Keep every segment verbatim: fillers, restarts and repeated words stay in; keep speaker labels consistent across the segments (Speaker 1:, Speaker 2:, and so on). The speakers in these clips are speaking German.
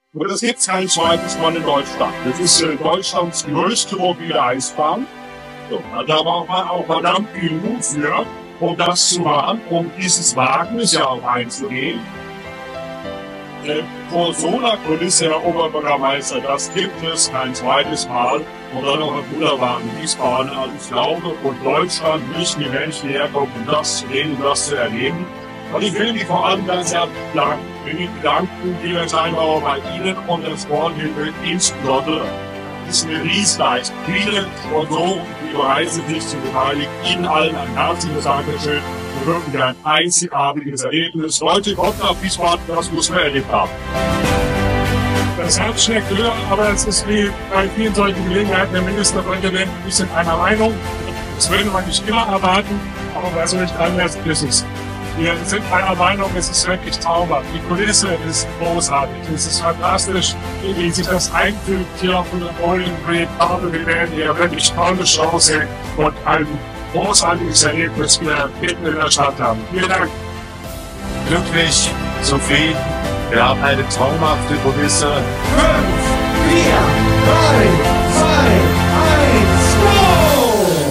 Speaker 1: Und es gibt kein zweites Mal in Deutschland. Das ist äh, Deutschlands größte mobile Eisbahn. So, da braucht man auch verdammt viel Mut für, um das zu machen, um dieses Wagnis ja auch einzugehen. Äh, vor so einer Kulisse, Herr Oberbürgermeister, das gibt es kein zweites Mal. Und dann noch ein wunderbaren Wiesbaden. Also ich glaube, von Deutschland müssen die Menschen herkommen, um das zu sehen und das zu erleben. Und ich will mich vor allem ganz herzlich bedanken. Ich will mich bedanken, lieber Steinbauer, bei Ihnen und der Sporthilfe insbesondere. Das ist eine Riesenleistung. Viele Sponsoren, die bereit sind, sich zu beteiligen. Ihnen allen ein herzliches Dankeschön. Wir wirklich ein einzigartiges Erlebnis. Leute, kommt nach Wiesbaden, das muss man erlebt haben. Das Herz schlägt höher, aber es ist wie bei vielen solchen Gelegenheiten, der Ministerpräsident ist in einer Meinung. Das würde man nicht immer erwarten, aber bei solchen Anlässen ist es. Wir sind einer Meinung, es ist wirklich traumhaft. Die Kulisse ist großartig, es ist fantastisch, wie sich das einfügt hier auf der Bowling Green. Aber wir werden hier wirklich tolle Chance und ein großartiges Erlebnis wieder mitten in der Stadt haben. Vielen Dank.
Speaker 2: Glücklich, zufrieden. Wir haben eine traumhafte Kulisse.
Speaker 3: Fünf, vier, drei, zwei, eins, go!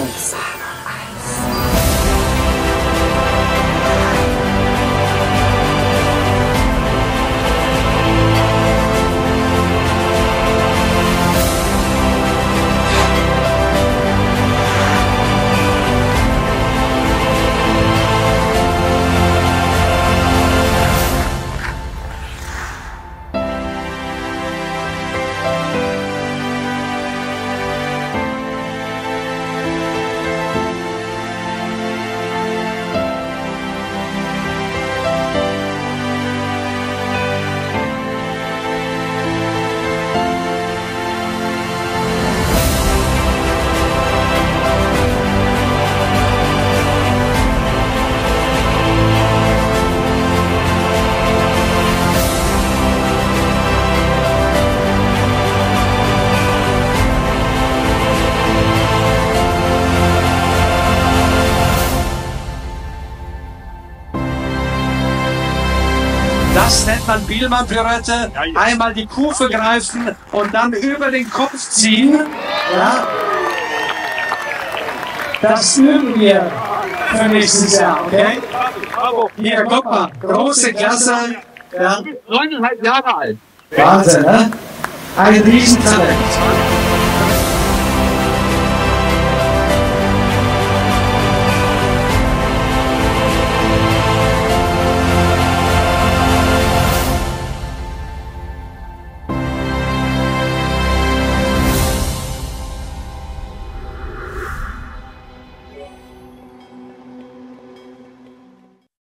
Speaker 4: Das nennt man Bielmann-Pirouette. Einmal die Kufe greifen und dann über den Kopf ziehen. Ja. Das üben wir für nächstes Jahr, okay? Hier, guck mal, große Klasse. Ja.
Speaker 5: Neuneinhalb Jahre alt.
Speaker 4: Wahnsinn, ne? Ein Riesentalent.